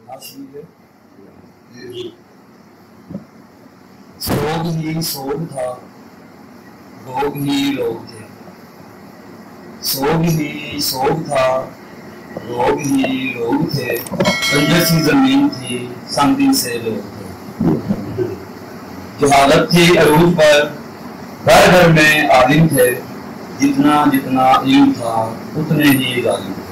سوگ ہی سوگ تھا، لوگ ہی لوگ تھے، سوگ ہی سوگ تھا، لوگ ہی لوگ تھے، بنجر سی زمین تھی، سنگ سے لوگ تھے، جہالت تھی عروج پر، گھر گھر میں عالم تھے، جتنا جتنا علم تھا اتنے ہی ظالم تھے،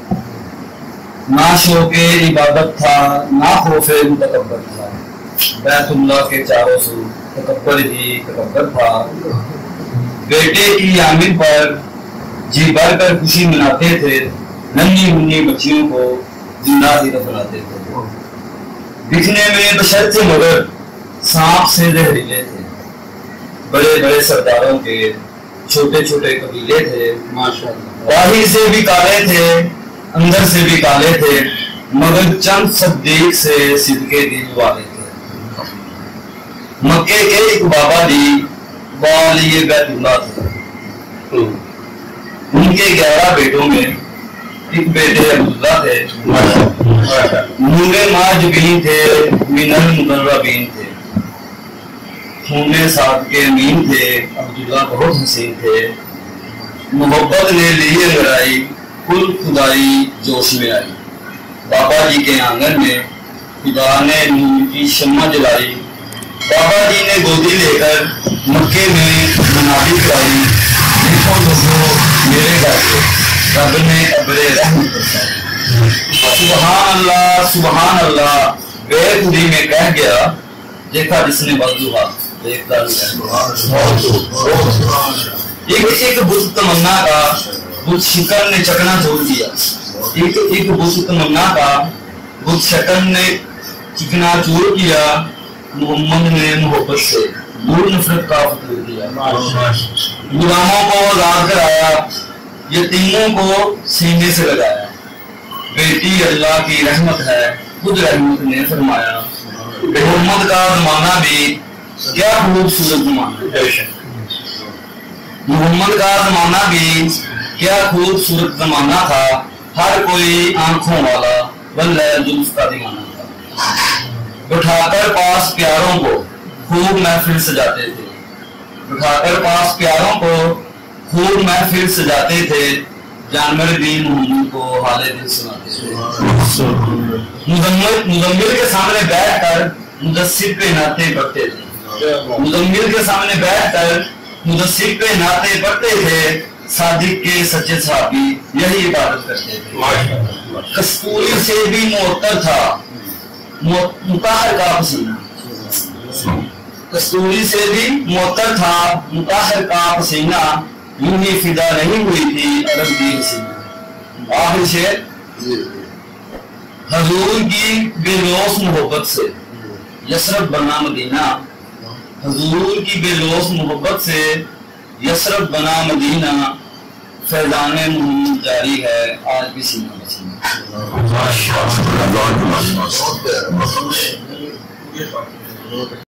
نہ شوق عبادت تھا نہ خوف متکبر تھا، بیت اللہ کے چاروں سو تکبر ہی تکبر تھا، بیٹے کی آمد پر جی بھر کر خوشی مناتے تھے، ننھی منھی بچیوں کو زندہ ہی دفناتے تھے، دکھنے میں بشر تھے مگر سانپ سے زہریلے تھے، بڑے بڑے سرداروں کے چھوٹے چھوٹے قبیلے تھے، باہر سے بھی کالے تھے اندر سے بھی کالے تھے، مگر چند صدیق سے صدقے دل والے تھے، مکے کے ایک بابا جی والی بیت اللہ تھے، ان کے 11 بیٹوں میں ایک بیٹے عبداللہ تھے، نور ماجبین تھے، من المقربین تھے، خون سعد کے امین تھے، عبداللہ بہت حسین تھے، محبت نے لی انگڑائی، کل خدائی جوش میں آئی، بابا جی کے آنگن میں خدا نے نور کی شمع جلائی، بابا جی نے گودی لے کر مکے میں منادی کرائی، دیکھو لوگو میرے گھر پہ رب نے ابر رحمت برسائی، سبحان اللہ سبحان اللہ بے خودی میں کہہ گیا، دیکھا جس نے بددعا دیکھتا ایک بت تمنا کا بت شکن نے چکنا چھوڑ دیا، ایک بت تمنا کا بت شکن نے چکنا چور کیا، محمد نے محبت سے دور نفرت کا فتور دیا، غلاموں کو آزاد کرایا، یتیموں کو سینے سے لگایا، بیٹی اللہ کی رحمت ہے خود رحمت نے فرمایا، محمد کا زمانہ بھی کیا خوبصورت زمانہ، محمد کا زمانہ بھی کیا خوبصورت زمانہ تھا، ہر کوئی آنکھوں والا واللہ زلف کا دیوانہ تھا، بٹھا کر پاس پیاروں کو خوب محفل سجاتے تھے، بٹھا کر پاس پیاروں کو خوب محفل سجاتے تھے، جانور بھی محمد کو حال دل سناتے تھے، مزمل کے سامنے بیٹھ کر مدثر پہ نعتیں پڑھتے تھے، مزمل کے سامنے بیٹھ کر مدثر پہ نعتیں پڑھتے تھے، صادق کے سچے صحابی یہی عبادت کرتے تھے، کستوری سے بھی معطر تھا مطہر کا پسینہ، کستوری سے بھی معطر تھا مطہر کا پسینہ، یوں ہی فدا نہیں ہوئی تھی عرب کی حسینہ، آخر شعر، حضور کی بے لوث محبت سے یثرب بنا مدینہ، حضور کی بے لوث محبت سے یثرب بنا مدینہ، فیضان محمد جاری ہے آج بھی سینہ بسینہ۔